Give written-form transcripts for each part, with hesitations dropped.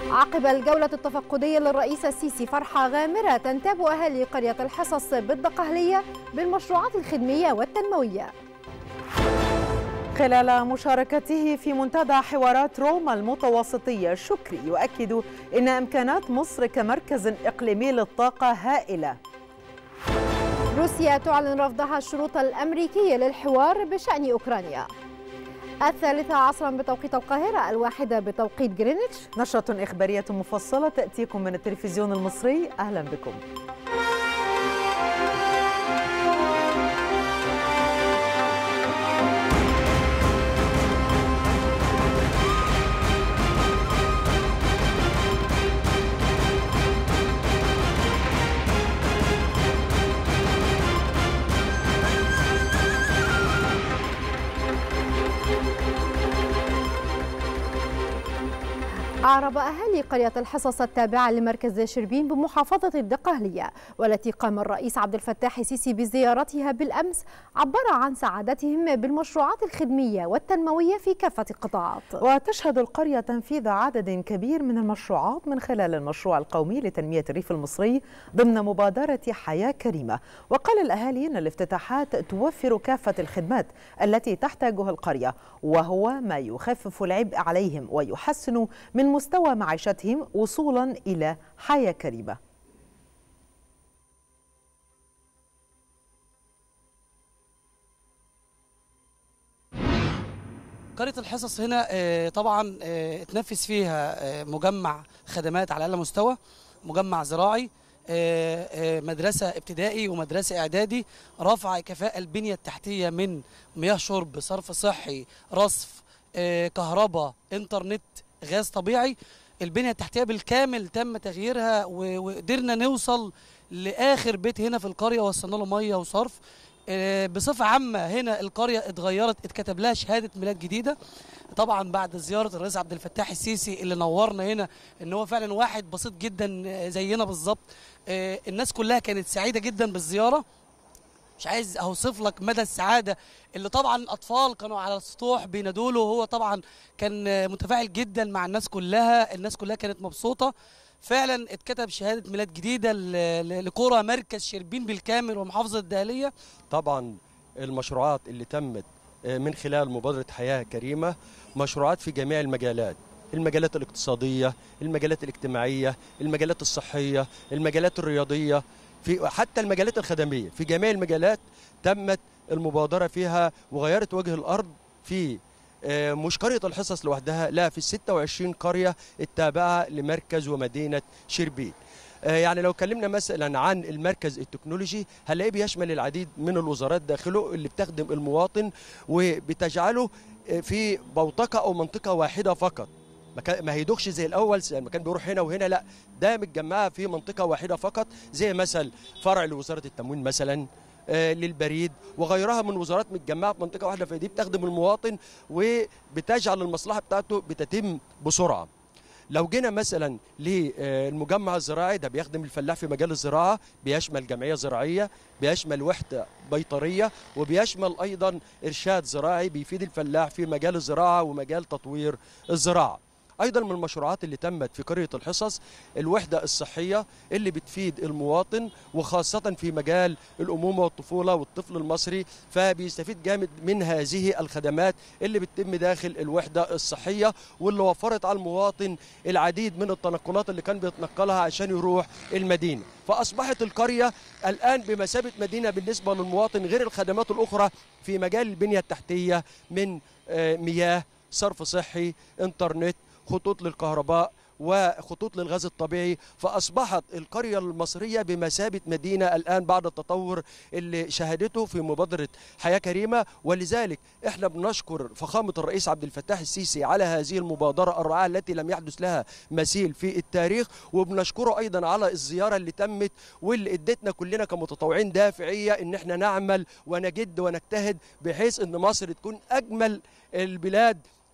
عقب الجولة التفقدية للرئيس السيسي فرحة غامرة تنتاب أهالي قرية الحصص بالدقهلية بالمشروعات الخدمية والتنموية. خلال مشاركته في منتدى حوارات روما المتوسطية، شكري يؤكد أن إمكانات مصر كمركز إقليمي للطاقة هائلة. روسيا تعلن رفضها الشروط الأمريكية للحوار بشأن أوكرانيا. 13 بتوقيت القاهرة، 1 بتوقيت جرينتش. نشرة إخبارية مفصلة تأتيكم من التلفزيون المصري، أهلا بكم. أعرب أهالي قرية الحصص التابعة لمركز شربين بمحافظة الدقهلية، والتي قام الرئيس عبد الفتاح السيسي بزيارتها بالأمس، عبر عن سعادتهم بالمشروعات الخدمية والتنموية في كافة القطاعات. وتشهد القرية تنفيذ عدد كبير من المشروعات من خلال المشروع القومي لتنمية الريف المصري ضمن مبادرة حياة كريمة. وقال الأهالي أن الافتتاحات توفر كافة الخدمات التي تحتاجها القرية، وهو ما يخفف العبء عليهم ويحسن من مستوى معيشتهم وصولا إلى حياة كريمة. قرية الحصص هنا طبعا اتنفذ فيها مجمع خدمات على أعلى مستوى، مجمع زراعي، مدرسة ابتدائي ومدرسة إعدادي، رفع كفاءة البنية التحتية من مياه شرب، صرف صحي، رصف، كهرباء، إنترنت، غاز طبيعي. البنية التحتية بالكامل تم تغييرها، وقدرنا نوصل لآخر بيت هنا في القرية، وصلنا له مية وصرف. بصفة عامة هنا القرية اتغيرت، اتكتب لها شهادة ميلاد جديدة طبعا بعد زيارة الرئيس عبد الفتاح السيسي اللي نورنا هنا، ان هو فعلا واحد بسيط جدا زينا بالظبط. الناس كلها كانت سعيدة جدا بالزيارة، مش عايز اوصف لك مدى السعاده اللي طبعا الاطفال كانوا على السطوح بينادوا له، وهو طبعا كان متفاعل جدا مع الناس كلها، الناس كلها كانت مبسوطه. فعلا اتكتب شهاده ميلاد جديده لقرى مركز شربين بالكامل ومحافظه الدقهليه. طبعا المشروعات اللي تمت من خلال مبادره حياه كريمه مشروعات في جميع المجالات، المجالات الاقتصاديه، المجالات الاجتماعيه، المجالات الصحيه، المجالات الرياضيه، في حتى المجالات الخدمية. في جميع المجالات تمت المبادرة فيها وغيرت وجه الأرض، في مش قرية الحصص لوحدها، لا، في 26 قرية التابعة لمركز ومدينة شربين. يعني لو اتكلمنا مثلا عن المركز التكنولوجي هنلاقيه بيشمل العديد من الوزارات داخله اللي بتخدم المواطن وبتجعله في بوتقة أو منطقة واحدة فقط، ما هيدوخش زي الاول لما كان بيروح هنا وهنا، لا، ده متجمعه في منطقه واحده فقط، زي مثلا فرع لوزاره التموين مثلا، للبريد وغيرها من وزارات متجمعه في منطقه واحده، فدي بتخدم المواطن وبتجعل المصلحه بتاعته بتتم بسرعه. لو جينا مثلا للمجمع الزراعي، ده بيخدم الفلاح في مجال الزراعه، بيشمل جمعيه زراعيه، بيشمل وحده بيطريه، وبيشمل ايضا ارشاد زراعي بيفيد الفلاح في مجال الزراعه ومجال تطوير الزراعه. أيضا من المشروعات اللي تمت في قرية الحصص الوحدة الصحية اللي بتفيد المواطن، وخاصة في مجال الأمومة والطفولة والطفل المصري، فبيستفيد جامد من هذه الخدمات اللي بتتم داخل الوحدة الصحية، واللي وفرت على المواطن العديد من التنقلات اللي كان بيتنقلها عشان يروح المدينة. فأصبحت القرية الآن بمثابة مدينة بالنسبة للمواطن، غير الخدمات الأخرى في مجال البنية التحتية من مياه، صرف صحي، إنترنت، خطوط للكهرباء وخطوط للغاز الطبيعي. فأصبحت القرية المصرية بمثابة مدينة الآن بعد التطور اللي شهدته في مبادرة حياة كريمة. ولذلك احنا بنشكر فخامة الرئيس عبد الفتاح السيسي على هذه المبادرة الرائعة التي لم يحدث لها مثيل في التاريخ، وبنشكره أيضا على الزيارة اللي تمت واللي ادتنا كلنا كمتطوعين دافعية ان احنا نعمل ونجد ونجتهد بحيث ان مصر تكون أجمل البلاد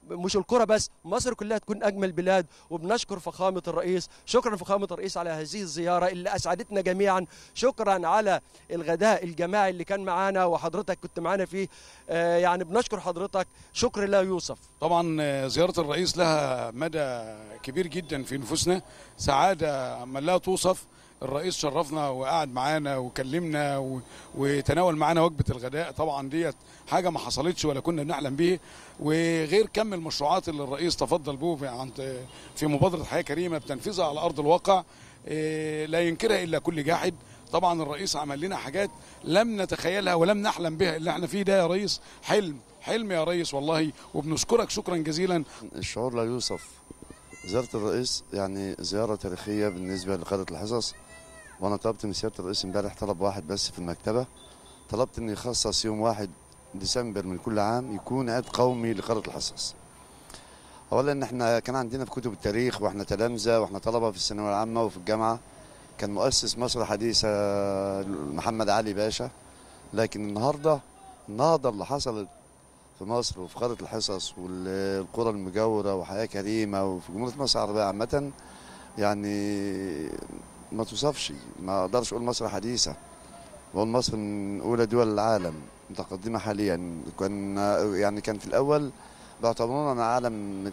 مش القرى بس، مصر كلها تكون اجمل بلاد. وبنشكر فخامه الرئيس، شكرا فخامه الرئيس على هذه الزياره اللي اسعدتنا جميعا. شكرا على الغداء الجماعي اللي كان معانا وحضرتك كنت معانا فيه، يعني بنشكر حضرتك شكر لا يوصف. طبعا زياره الرئيس لها مدى كبير جدا في نفوسنا، سعاده ما لا توصف. الرئيس شرفنا وقعد معانا وكلمنا وتناول معانا وجبه الغداء، طبعا ديت حاجه ما حصلتش ولا كنا بنحلم بيه. وغير كم المشروعات اللي الرئيس تفضل به في مبادره حياه كريمه بتنفيذها على ارض الواقع لا ينكرها الا كل جاحد. طبعا الرئيس عمل لنا حاجات لم نتخيلها ولم نحلم بها. اللي احنا فيه ده يا ريس حلم يا ريس والله، وبنشكرك شكرا جزيلا. الشعور لا يوصف. زيارة الرئيس يعني زيارة تاريخية بالنسبة لقادة الحصص، وأنا طلبت من سيادة الرئيس امبارح طلب واحد بس في المكتبة، طلبت إن يخصص يوم 1 ديسمبر من كل عام يكون عيد قومي لقادة الحصص. أولا إحنا كان عندنا في كتب التاريخ وإحنا تلامذة وإحنا طلبة في الثانوية العامة وفي الجامعة كان مؤسس مصر حديثة محمد علي باشا، لكن النهارده النهضة اللي حصلت في مصر وفي قادة الحصص والقرى المجاورة وحياة كريمة وفي جمهورية مصر العربية عامة يعني ما توصفش. ما اقدرش اقول مصر حديثة، بقول مصر من اولى دول العالم متقدمة حاليا. كان في الاول بيعتبرونا عالم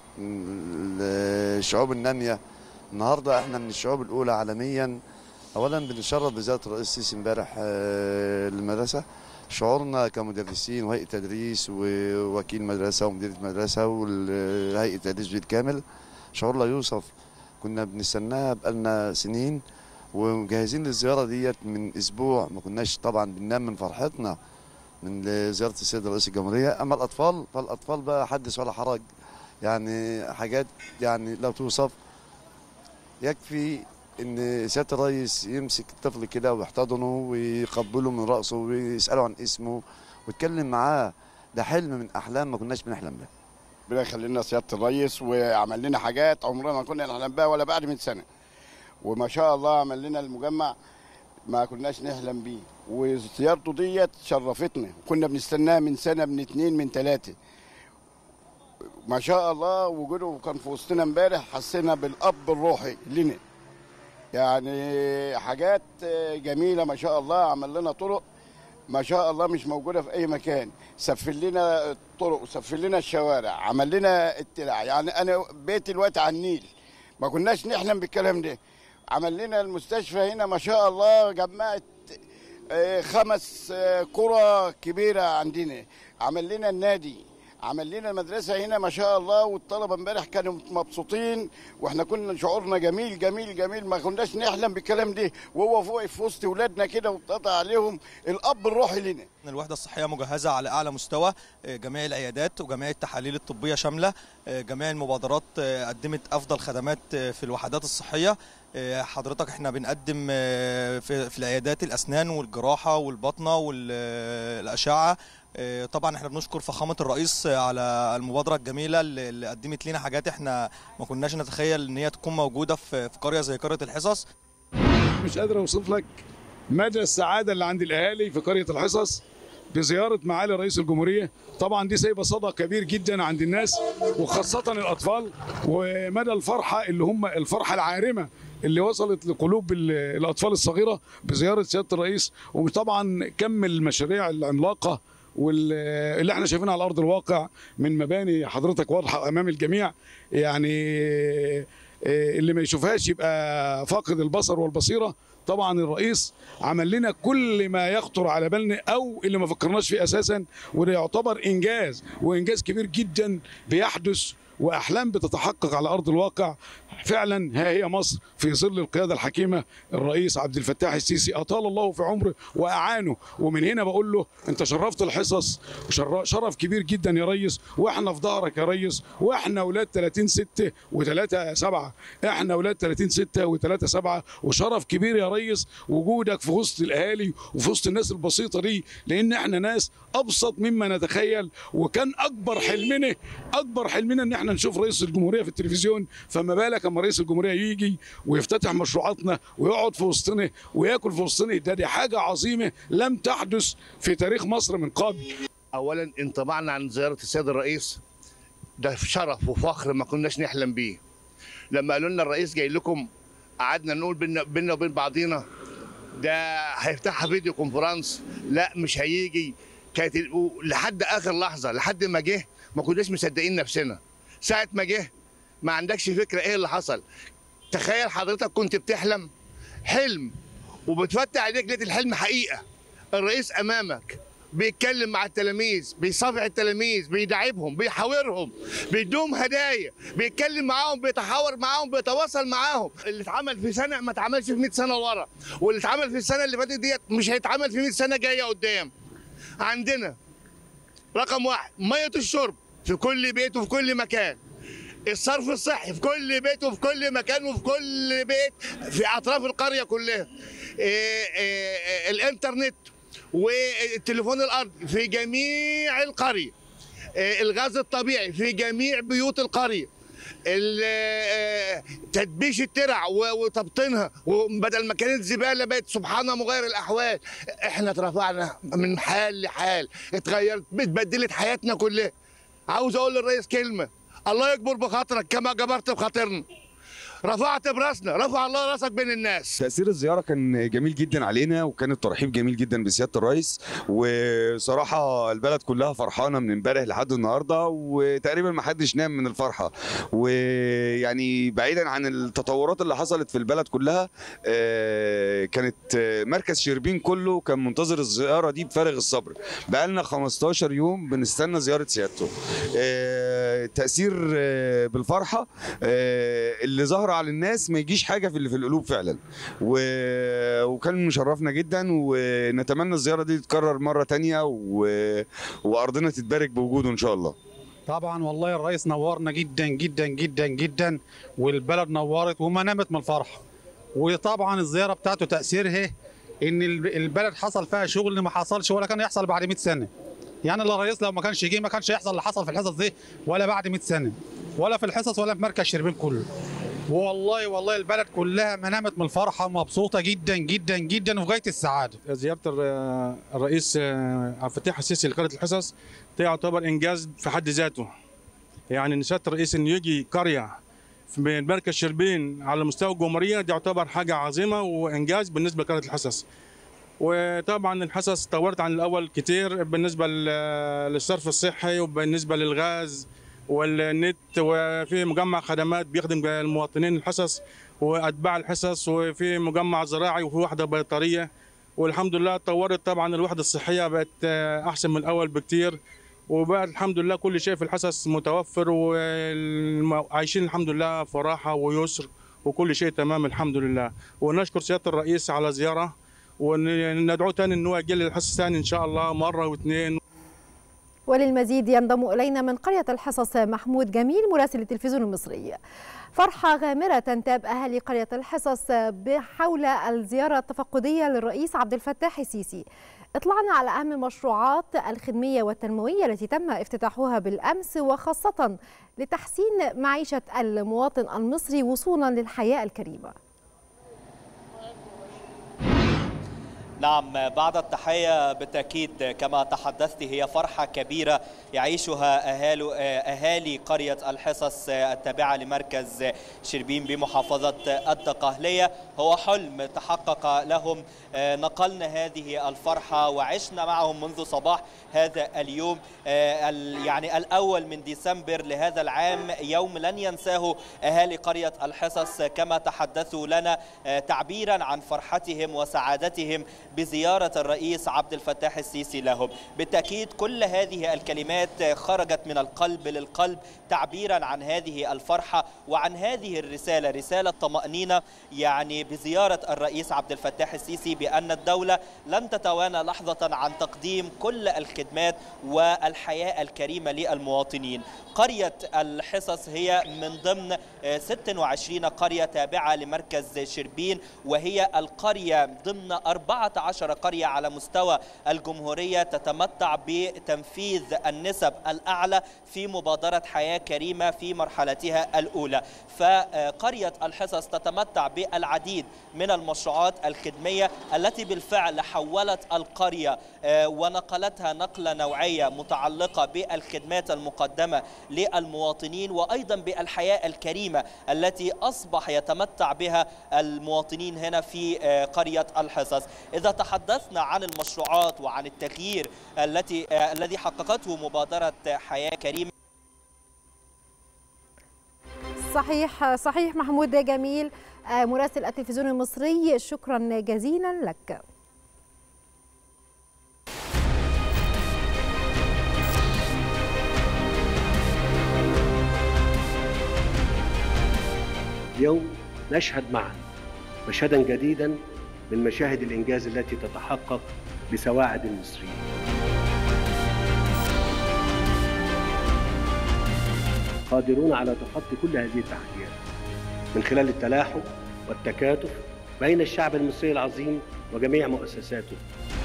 الشعوب النامية، النهارده احنا من الشعوب الاولى عالميا. اولا بنشرف بزيارة الرئيس السيسي امبارح للمدرسة. شعورنا كمدرسين وهيئة تدريس ووكيل مدرسة ومديرة مدرسة وهيئة تدريس بالكامل شعور لا يوصف. كنا بنستناها بقالنا سنين ومجهزين للزيارة ديت من أسبوع، ما كناش طبعا بننام من فرحتنا من زيارة السيد رئيس الجمهورية. أما الأطفال فالأطفال بقى حدث ولا حرج، يعني حاجات يعني لا توصف. يكفي ان سياده الرئيس يمسك الطفل كده ويحتضنه ويقبله من راسه ويساله عن اسمه ويتكلم معاه، ده حلم من احلام ما كناش بنحلم بها. ربنا يخلي لنا سياده الرئيس وعمل لنا حاجات عمرنا ما كنا نحلم بها ولا بعد من سنه، وما شاء الله عمل لنا المجمع ما كناش نحلم بيه، وزيارته ديت شرفتنا. كنا بنستناها من سنه من 2 من 3. ما شاء الله وجوده كان في وسطنا امبارح، حسينا بالاب الروحي لنا، يعني حاجات جميله ما شاء الله. عمل لنا طرق ما شاء الله مش موجوده في اي مكان، سفل لنا الطرق وسفل لنا الشوارع، عمل لنا الترع. يعني انا بيتي دلوقتي على النيل، ما كناش نحلم بالكلام ده. عمل لنا المستشفى هنا ما شاء الله، جمعت 5 قرى كبيره عندنا. عمل لنا النادي، عمل لنا المدرسه هنا ما شاء الله، والطلبه امبارح كانوا مبسوطين، واحنا كنا شعورنا جميل جميل جميل، ما كناش نحلم بالكلام ده. وهو فوق في وسط اولادنا كده واتقطع عليهم الاب الروحي لنا. الوحده الصحيه مجهزه على اعلى مستوى، جميع العيادات وجميع التحاليل الطبيه شامله، جميع المبادرات قدمت افضل خدمات في الوحدات الصحيه. حضرتك احنا بنقدم في العيادات الاسنان والجراحه والباطنه والاشعه. طبعا احنا بنشكر فخامه الرئيس على المبادره الجميله اللي قدمت لنا حاجات احنا ما كناش نتخيل ان هي تكون موجوده في قريه زي قريه الحصص. مش قادر اوصف لك مدى السعاده اللي عند الاهالي في قريه الحصص بزياره معالي رئيس الجمهوريه. طبعا دي سايبه صدى كبير جدا عند الناس وخاصه الاطفال، ومدى الفرحه اللي هم الفرحه العارمه اللي وصلت لقلوب الاطفال الصغيره بزياره سياده الرئيس. وطبعا كم المشاريع العملاقه واللي احنا شايفينها على ارض الواقع من مباني حضرتك واضحه امام الجميع، يعني اللي ما يشوفهاش يبقى فاقد البصر والبصيره. طبعا الرئيس عمل لنا كل ما يخطر على بالنا او اللي ما فكرناش فيه اساسا، وده يعتبر انجاز وانجاز كبير جدا بيحدث واحلام بتتحقق على ارض الواقع. فعلا ها هي مصر في ظل القياده الحكيمه الرئيس عبد الفتاح السيسي اطال الله في عمره واعانه. ومن هنا بقول له انت شرفت الحصص، شرف كبير جدا يا ريس، واحنا في ظهرك يا ريس، واحنا اولاد 30/6 و3/7، احنا اولاد 30/6 و3/7، وشرف كبير يا ريس وجودك في وسط الاهالي وفي وسط الناس البسيطه دي، لان احنا ناس ابسط مما نتخيل. وكان اكبر حلمنا ان احنا نشوف رئيس الجمهوريه في التلفزيون، فما بالك اما رئيس الجمهوريه يجي ويفتتح مشروعاتنا ويقعد في وسطنا وياكل في وسطنا. دي حاجه عظيمه لم تحدث في تاريخ مصر من قبل. اولا انطباعنا عن زياره السيد الرئيس ده شرف وفخر ما كناش نحلم بيه. لما قالوا لنا الرئيس جاي لكم، قعدنا نقول بينا وبين بعضينا ده هيفتحها فيديو كونفرنس، لا مش هيجي. كانت لحد اخر لحظه، لحد ما جه ما كناش مصدقين نفسنا. ساعه ما جه ما عندكش فكره ايه اللي حصل. تخيل حضرتك كنت بتحلم حلم وبتفتح عينيك لقيت الحلم حقيقه. الرئيس امامك بيتكلم مع التلاميذ، بيصافح التلاميذ، بيداعبهم، بيحاورهم، بيدوم هدايا، بيتكلم معاهم، بيتحاور معاهم، بيتواصل معاهم. اللي اتعمل في سنه ما اتعملش في 100 سنه ورا، واللي اتعمل في السنه اللي فاتت ديت مش هيتعمل في 100 سنه جايه قدام. عندنا رقم 1 ميه الشرب في كل بيت وفي كل مكان. الصرف الصحي في كل بيت وفي كل مكان وفي كل بيت في اطراف القريه كلها. الانترنت والتليفون الارضي في جميع القريه. الغاز الطبيعي في جميع بيوت القريه. تدبيش الترع وتبطينها، وبدل ما كانت زباله بقت سبحان مغير الاحوال. احنا اترفعنا من حال لحال، اتغيرت، اتبدلت حياتنا كلها. عاوز اقول للرئيس كلمه: الله يكبر بخاطرك كما جبرت بخاطرنا. رفعت براسنا، رفع الله راسك بين الناس. تأثير الزيارة كان جميل جدا علينا، وكان الترحيب جميل جدا بسيادة الرئيس، وصراحة البلد كلها فرحانة من امبارح لحد النهاردة، وتقريبا ما حدش نام من الفرحة. ويعني بعيدا عن التطورات اللي حصلت في البلد كلها، كانت مركز شربين كله كان منتظر الزيارة دي بفارغ الصبر. بقالنا 15 يوم بنستنى زيارة سيادته. تأثير بالفرحة اللي ظهر على الناس ما يجيش حاجه في اللي في القلوب فعلا، وكان مشرفنا جدا، ونتمنى الزياره دي تتكرر مره تانية وارضنا تتبارك بوجوده ان شاء الله. طبعا والله الرئيس نورنا جدا جدا جدا جدا، والبلد نورت وما نامت من الفرحه. وطبعا الزياره بتاعته تاثيرها ان البلد حصل فيها شغل ما حصلش ولا كان يحصل بعد 100 سنه. يعني الرئيس لو ما كانش جه ما كانش يحصل اللي حصل في الحصص دي ولا بعد 100 سنه، ولا في الحصص ولا في مركز شربين كله. والله البلد كلها ما نامت من الفرحه، مبسوطه جدا جدا جدا وفي غايه السعاده. زياره الرئيس عبد الفتاح السيسي لقريه الحصص تعتبر انجاز في حد ذاته. يعني ان سياده الرئيس انه يجي قريه في مركز شربين على مستوى الجمهوريه دي يعتبر حاجه عظيمه وانجاز بالنسبه لقريه الحصص. وطبعا الحصص تطورت عن الاول كتير بالنسبه للصرف الصحي وبالنسبه للغاز والنت، وفي مجمع خدمات بيخدم المواطنين الحصص واتباع الحصص، وفي مجمع زراعي وفي وحده بيطريه. والحمد لله اتطورت طبعا الوحده الصحيه بقت احسن من الاول بكتير، وبقى الحمد لله كل شيء في الحصص متوفر، وعايشين الحمد لله في راحه ويسر وكل شيء تمام الحمد لله. ونشكر سياده الرئيس على زياره، وندعوه تاني ان هو يجي للحصص ثاني ان شاء الله مره واثنين. وللمزيد ينضم إلينا من قرية الحصص محمود جميل مراسل التلفزيون المصري. فرحة غامرة تنتاب أهالي قرية الحصص بحول الزيارة التفقدية للرئيس عبد الفتاح السيسي. اطلعنا على أهم المشروعات الخدمية والتنموية التي تم افتتاحها بالأمس، وخاصة لتحسين معيشة المواطن المصري وصولا للحياة الكريمة. نعم، بعد التحية بالتأكيد كما تحدثت هي فرحة كبيرة يعيشها أهالي قرية الحصص التابعة لمركز شربين بمحافظة الدقهلية. هو حلم تحقق لهم، نقلنا هذه الفرحة وعشنا معهم منذ صباح هذا اليوم، يعني الأول من ديسمبر لهذا العام، يوم لن ينساه أهالي قرية الحصص كما تحدثوا لنا تعبيرا عن فرحتهم وسعادتهم بزيارة الرئيس عبد الفتاح السيسي لهم. بالتأكيد كل هذه الكلمات خرجت من القلب للقلب تعبيرا عن هذه الفرحة وعن هذه الرسالة، رسالة طمأنينة يعني بزيارة الرئيس عبد الفتاح السيسي، بأن الدولة لن تتوانى لحظة عن تقديم كل الخدمات والحياة الكريمة للمواطنين. قرية الحصص هي من ضمن 26 قرية تابعة لمركز شربين، وهي القرية ضمن 14 15 قرية على مستوى الجمهورية تتمتع بتنفيذ النسب الأعلى في مبادرة حياة كريمة في مرحلتها الأولى. فقرية الحصص تتمتع بالعديد من المشروعات الخدمية التي بالفعل حولت القرية ونقلتها نقلة نوعية متعلقة بالخدمات المقدمة للمواطنين، وأيضا بالحياة الكريمة التي أصبح يتمتع بها المواطنين هنا في قرية الحصص. إذا تحدثنا عن المشروعات وعن التغيير الذي حققته مبادرة حياة كريمة. صحيح محمود جميل مراسل التلفزيون المصري، شكرا جزيلا لك. اليوم نشهد معا مشهدا جديدا من مشاهد الإنجاز التي تتحقق بسواعد المصريين. قادرون على تخطي كل هذه التحديات من خلال التلاحم والتكاتف بين الشعب المصري العظيم وجميع مؤسساته.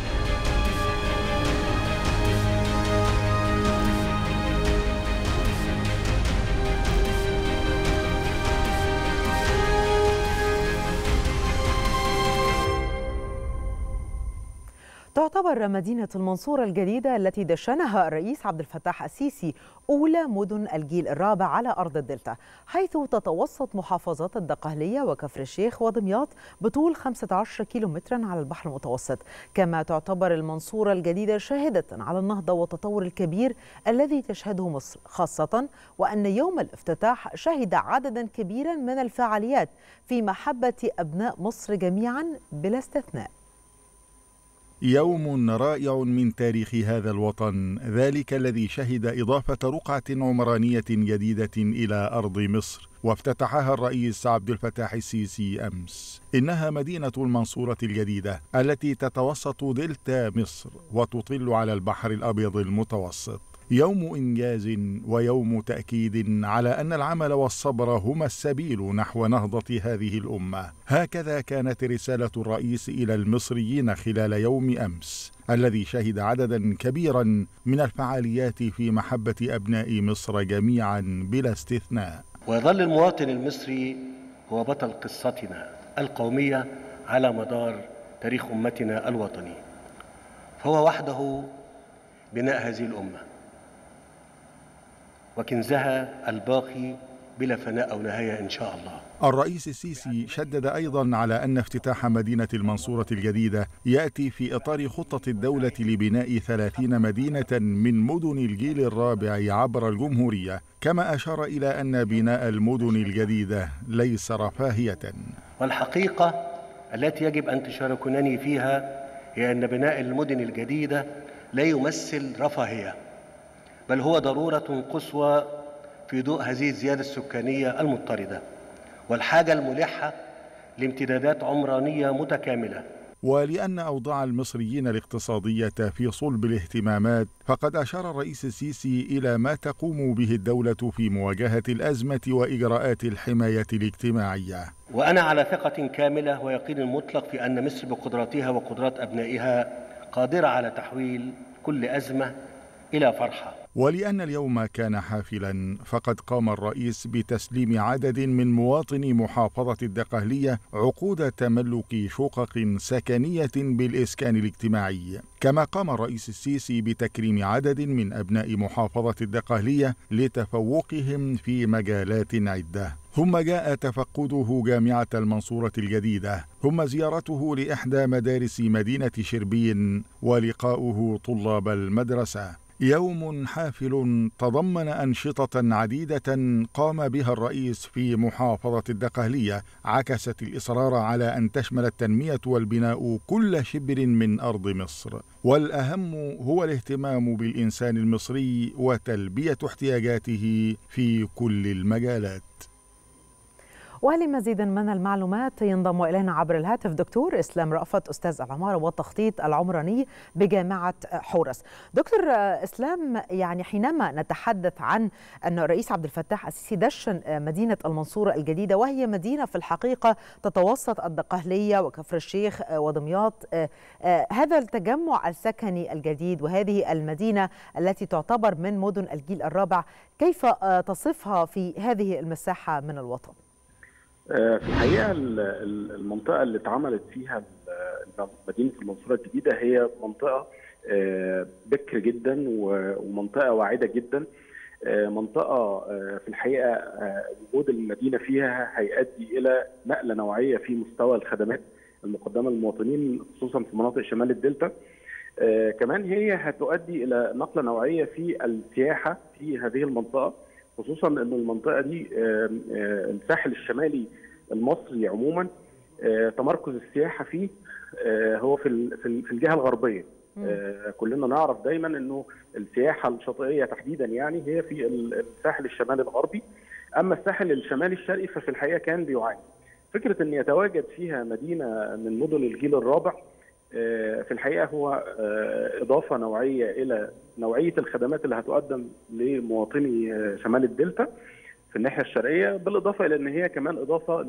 تعتبر مدينة المنصورة الجديدة التي دشنها الرئيس عبد الفتاح السيسي أولى مدن الجيل الرابع على أرض الدلتا، حيث تتوسط محافظات الدقهلية وكفر الشيخ ودمياط بطول 15 كيلومترا على البحر المتوسط. كما تعتبر المنصورة الجديدة شاهدة على النهضة والتطور الكبير الذي تشهده مصر، خاصة وأن يوم الافتتاح شهد عددا كبيرا من الفعاليات في محبة أبناء مصر جميعا بلا استثناء. يوم رائع من تاريخ هذا الوطن، ذلك الذي شهد إضافة رقعة عمرانية جديدة إلى أرض مصر، وافتتحها الرئيس عبد الفتاح السيسي أمس. إنها مدينة المنصورة الجديدة التي تتوسط دلتا مصر وتطل على البحر الأبيض المتوسط. يوم إنجاز ويوم تأكيد على أن العمل والصبر هما السبيل نحو نهضة هذه الأمة. هكذا كانت رسالة الرئيس إلى المصريين خلال يوم أمس الذي شهد عددا كبيرا من الفعاليات في محبة أبناء مصر جميعا بلا استثناء. ويظل المواطن المصري هو بطل قصتنا القومية على مدار تاريخ أمتنا الوطني، فهو وحده بناء هذه الأمة وكنزها الباقي بلا فناء أو نهاية إن شاء الله. الرئيس السيسي شدد أيضا على أن افتتاح مدينة المنصورة الجديدة يأتي في إطار خطة الدولة لبناء 30 مدينة من مدن الجيل الرابع عبر الجمهورية، كما أشار إلى أن بناء المدن الجديدة ليس رفاهية. والحقيقة التي يجب أن تشاركونني فيها هي أن بناء المدن الجديدة لا يمثل رفاهية، بل هو ضرورة قصوى في ضوء هذه الزيادة السكانية المضطردة والحاجة الملحة لامتدادات عمرانية متكاملة. ولأن أوضاع المصريين الاقتصادية في صلب الاهتمامات، فقد أشار الرئيس السيسي إلى ما تقوم به الدولة في مواجهة الأزمة وإجراءات الحماية الاجتماعية. وأنا على ثقة كاملة ويقين مطلق في أن مصر بقدراتها وقدرات أبنائها قادرة على تحويل كل أزمة إلى فرحة. ولأن اليوم كان حافلا، فقد قام الرئيس بتسليم عدد من مواطني محافظة الدقهلية عقود تملك شقق سكنية بالإسكان الاجتماعي. كما قام الرئيس السيسي بتكريم عدد من أبناء محافظة الدقهلية لتفوقهم في مجالات عدة. ثم جاء تفقده جامعة المنصورة الجديدة، ثم زيارته لإحدى مدارس مدينة شربين ولقاؤه طلاب المدرسة. يوم حافل تضمن أنشطة عديدة قام بها الرئيس في محافظة الدقهلية، عكست الإصرار على أن تشمل التنمية والبناء كل شبر من أرض مصر، والأهم هو الاهتمام بالإنسان المصري وتلبية احتياجاته في كل المجالات. ولمزيد من المعلومات ينضم إلينا عبر الهاتف دكتور إسلام رأفت، أستاذ العمارة والتخطيط العمراني بجامعة حورس. دكتور إسلام، يعني حينما نتحدث عن أن الرئيس عبد الفتاح السيسي دشن مدينة المنصورة الجديدة، وهي مدينة في الحقيقة تتوسط الدقهلية وكفر الشيخ ودمياط، هذا التجمع السكني الجديد وهذه المدينة التي تعتبر من مدن الجيل الرابع، كيف تصفها في هذه المساحة من الوطن؟ في الحقيقة المنطقة اللي اتعملت فيها مدينة المنصورة الجديدة هي منطقة بكر جدا ومنطقة واعدة جدا، منطقة في الحقيقة وجود المدينة فيها هيؤدي إلى نقلة نوعية في مستوى الخدمات المقدمة للمواطنين خصوصا في مناطق شمال الدلتا. كمان هي هتؤدي إلى نقلة نوعية في السياحة في هذه المنطقة، خصوصا أن المنطقة دي الساحل الشمالي المصري عموما تمركز السياحة فيه هو في الجهة الغربية. كلنا نعرف دايما أنه السياحة الشاطئية تحديدا يعني هي في الساحل الشمالي الغربي، أما الساحل الشمالي الشرقي ففي الحقيقة كان بيعاني. فكرة أن يتواجد فيها مدينة من مدن الجيل الرابع في الحقيقة هو إضافة نوعية إلى نوعية الخدمات اللي هتقدم لمواطني شمال الدلتا في الناحية الشرقية، بالإضافة إلى أن هي كمان إضافة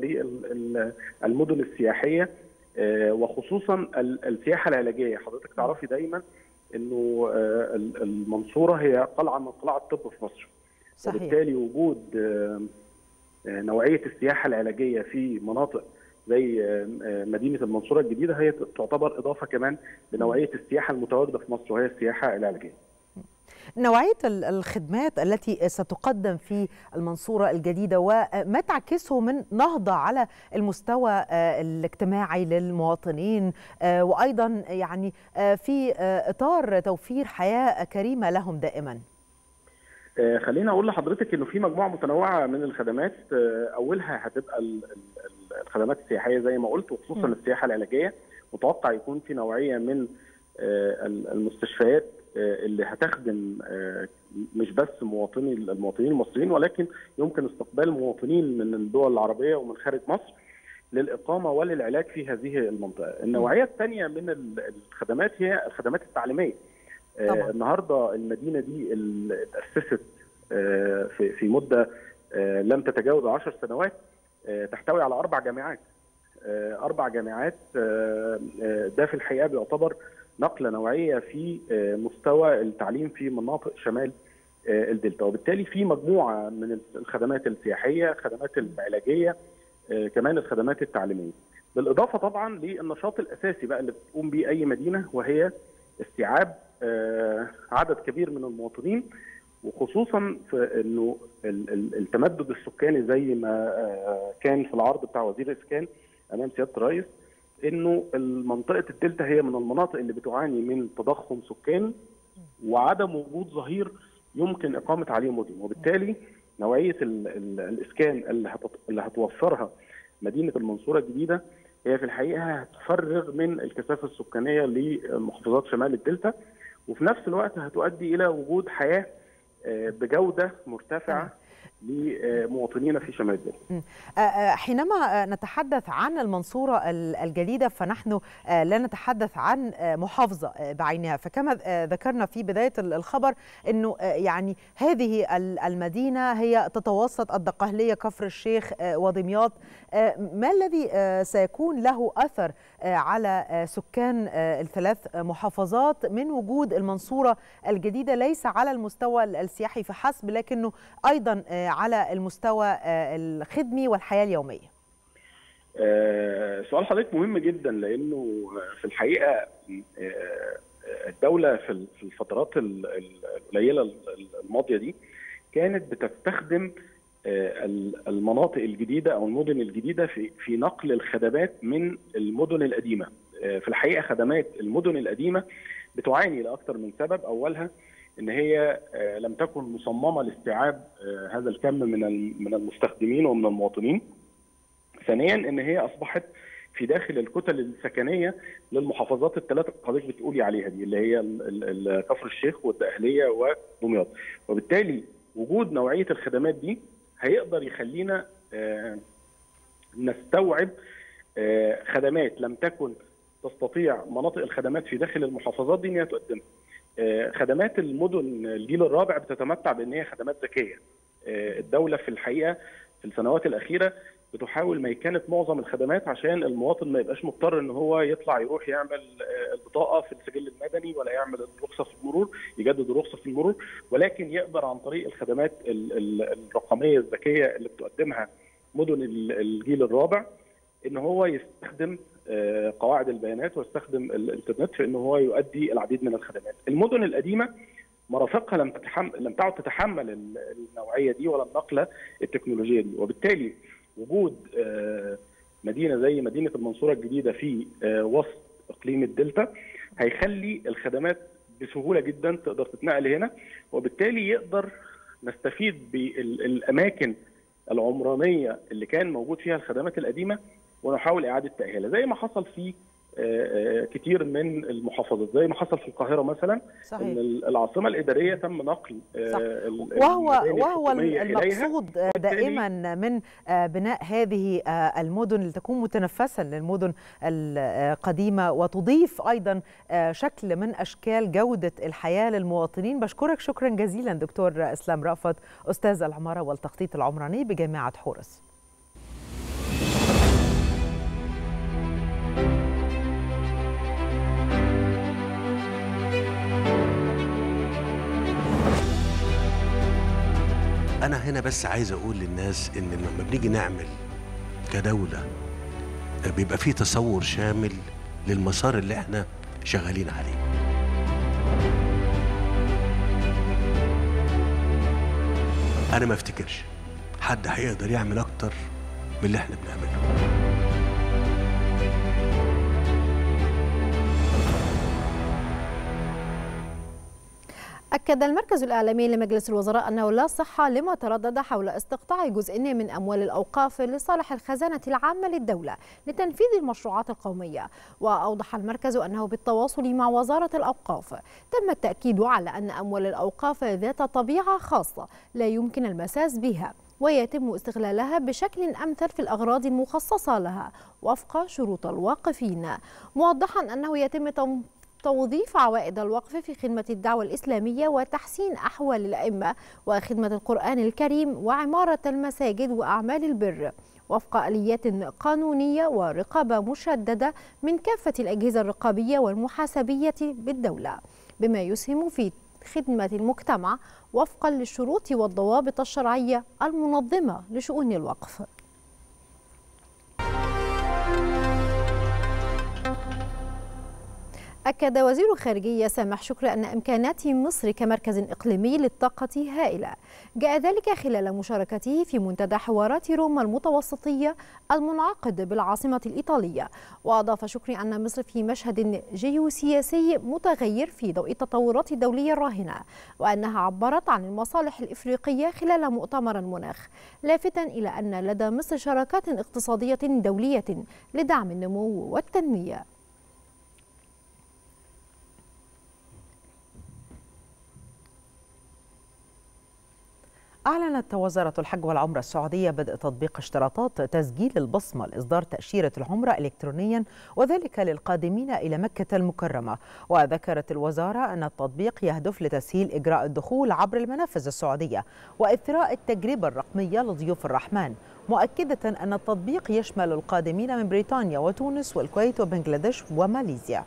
للمدن السياحية وخصوصا السياحة العلاجية. حضرتك تعرفي دايما أنه المنصورة هي قلعة من قلاع الطب في مصر. صحيح. وبالتالي وجود نوعية السياحة العلاجية في مناطق زي مدينة المنصورة الجديدة هي تعتبر إضافة كمان لنوعية السياحة المتواجدة في مصر وهي السياحة العلاجية. نوعية الخدمات التي ستقدم في المنصورة الجديدة وما تعكسه من نهضة على المستوى الاجتماعي للمواطنين، وأيضا يعني في إطار توفير حياة كريمة لهم دائما. خلينا أقول لحضرتك إنه في مجموعة متنوعة من الخدمات، أولها هتبقى الخدمات السياحية زي ما قلت، وخصوصا السياحة العلاجية. متوقع يكون في نوعية من المستشفيات اللي هتخدم مش بس المواطنين المصريين، ولكن يمكن استقبال مواطنين من الدول العربية ومن خارج مصر للإقامة وللعلاج في هذه المنطقة. النوعية الثانية من الخدمات هي الخدمات التعليمية. النهارده المدينة دي اللي اتأسست في مدة لم تتجاوز 10 سنوات تحتوي على 4 جامعات. 4 جامعات ده في الحقيقة بيعتبر نقلة نوعية في مستوى التعليم في مناطق شمال الدلتا، وبالتالي في مجموعة من الخدمات السياحية، الخدمات العلاجية، كمان الخدمات التعليمية، بالإضافة طبعا للنشاط الأساسي بقى اللي بتقوم به أي مدينة، وهي استيعاب عدد كبير من المواطنين، وخصوصا في انه التمدد السكاني زي ما كان في العرض بتاع وزير الاسكان امام سياده الرئيس، انه منطقه الدلتا هي من المناطق اللي بتعاني من تضخم سكاني وعدم وجود ظهير يمكن اقامه عليه مدن، وبالتالي نوعيه الاسكان اللي هتوفرها مدينه المنصوره الجديده هي في الحقيقه هتفرغ من الكثافه السكانيه لمحافظات شمال الدلتا، وفي نفس الوقت هتؤدي الى وجود حياه بجوده مرتفعه لمواطنينا في شمال الدلتا. حينما نتحدث عن المنصورة الجديدة فنحن لا نتحدث عن محافظة بعينها، فكما ذكرنا في بداية الخبر أنه يعني هذه المدينة هي تتوسط الدقهلية كفر الشيخ ودمياط. ما الذي سيكون له أثر على سكان ال3 محافظات من وجود المنصورة الجديدة، ليس على المستوى السياحي فحسب لكنه أيضا على المستوى الخدمي والحياة اليومية؟ سؤال حضرتك مهم جدا، لأنه في الحقيقة الدولة في الفترات القليلة الماضية دي كانت بتستخدم المناطق الجديدة أو المدن الجديدة في نقل الخدمات من المدن القديمة. في الحقيقة خدمات المدن القديمة بتعاني لأكثر من سبب، أولها ان هي لم تكن مصممه لاستيعاب هذا الكم من المستخدمين ومن المواطنين. ثانيا ان هي اصبحت في داخل الكتل السكنيه للمحافظات ال3 اللي حضرتك بتقولي عليها دي، اللي هي كفر الشيخ والدقهليه ودمياط، وبالتالي وجود نوعيه الخدمات دي هيقدر يخلينا نستوعب خدمات لم تكن تستطيع مناطق الخدمات في داخل المحافظات دي ان هي تقدمها. خدمات المدن الجيل الرابع بتتمتع بان هي خدمات ذكيه. الدوله في الحقيقه في السنوات الاخيره بتحاول ميكنه معظم الخدمات عشان المواطن ما يبقاش مضطر ان هو يطلع يروح يعمل البطاقه في السجل المدني ولا يعمل الرخصه في المرور، يجدد الرخصه في المرور، ولكن يقدر عن طريق الخدمات الرقميه الذكيه اللي بتقدمها مدن الجيل الرابع ان هو يستخدم قواعد البيانات ويستخدم الانترنت في ان هو يؤدي العديد من الخدمات. المدن القديمه مرافقها لم تعد تتحمل النوعيه دي ولا النقله التكنولوجيه دي، وبالتالي وجود مدينه زي مدينه المنصوره الجديده في وسط اقليم الدلتا هيخلي الخدمات بسهوله جدا تقدر تتنقل هنا، وبالتالي يقدر نستفيد بالاماكن العمرانيه اللي كان موجود فيها الخدمات القديمه ونحاول اعاده تاهيلها زي ما حصل في كتير من المحافظات، زي ما حصل في القاهره مثلا. صحيح. ان العاصمه الاداريه تم نقل وهو المقصود دائما من بناء هذه المدن لتكون متنفسا للمدن القديمه وتضيف ايضا شكل من اشكال جوده الحياه للمواطنين. بشكرك شكرا جزيلا دكتور اسلام رأفت، استاذ العماره والتخطيط العمراني بجامعه حورس. أنا هنا بس عايز أقول للناس إن لما بنيجي نعمل كدولة بيبقى فيه تصور شامل للمسار اللي احنا شغالين عليه. أنا ما افتكرش حد هيقدر يعمل أكتر من اللي احنا بنعمله. أكد المركز الإعلامي لمجلس الوزراء أنه لا صحة لما تردد حول استقطاع جزء من أموال الأوقاف لصالح الخزانة العامة للدولة لتنفيذ المشروعات القومية. وأوضح المركز أنه بالتواصل مع وزارة الأوقاف تم التأكيد على أن أموال الأوقاف ذات طبيعة خاصة لا يمكن المساس بها، ويتم استغلالها بشكل أمثل في الأغراض المخصصة لها وفق شروط الواقفين، موضحا أنه يتم توظيف عوائد الوقف في خدمة الدعوة الإسلامية وتحسين أحوال الأئمة وخدمة القرآن الكريم وعمارة المساجد وأعمال البر وفق آليات قانونية ورقابة مشددة من كافة الأجهزة الرقابية والمحاسبية بالدولة، بما يسهم في خدمة المجتمع وفقا للشروط والضوابط الشرعية المنظمة لشؤون الوقف. أكد وزير الخارجية سامح شكري أن إمكانات مصر كمركز إقليمي للطاقة هائلة، جاء ذلك خلال مشاركته في منتدى حوارات روما المتوسطية المنعقد بالعاصمة الإيطالية. وأضاف شكري أن مصر في مشهد جيوسياسي متغير في ضوء التطورات الدولية الراهنة، وأنها عبرت عن المصالح الإفريقية خلال مؤتمر المناخ، لافتا إلى أن لدى مصر شراكات اقتصادية دولية لدعم النمو والتنمية. أعلنت وزارة الحج والعمرة السعودية بدء تطبيق اشتراطات تسجيل البصمة لإصدار تأشيرة العمرة إلكترونيا، وذلك للقادمين إلى مكة المكرمة. وذكرت الوزارة أن التطبيق يهدف لتسهيل إجراء الدخول عبر المنافذ السعودية وإثراء التجربة الرقمية لضيوف الرحمن، مؤكدة أن التطبيق يشمل القادمين من بريطانيا وتونس والكويت وبنغلاديش وماليزيا.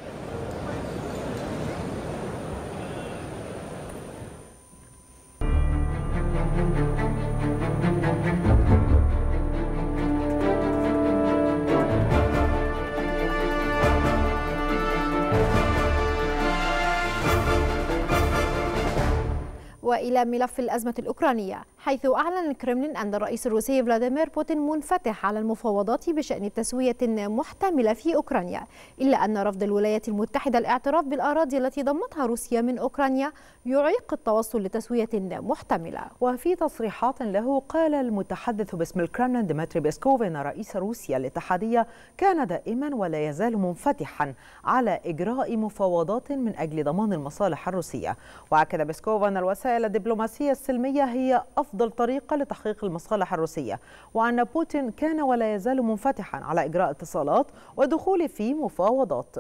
وإلى ملف الأزمة الأوكرانية، حيث أعلن الكرملين أن الرئيس الروسي فلاديمير بوتين منفتح على المفاوضات بشأن تسوية محتملة في أوكرانيا، إلا أن رفض الولايات المتحدة الاعتراف بالأراضي التي ضمتها روسيا من أوكرانيا يعيق التوصل لتسوية محتملة. وفي تصريحات له قال المتحدث باسم الكرملين ديمتري بيسكوف أن رئيس روسيا الاتحادية كان دائما ولا يزال منفتحا على إجراء مفاوضات من أجل ضمان المصالح الروسية. وأكد بيسكوف أن الوسائل الدبلوماسية السلمية هي أفضل أفضل طريقة لتحقيق المصالح الروسية، وأن بوتين كان ولا يزال منفتحا على إجراء اتصالات ودخول في مفاوضات.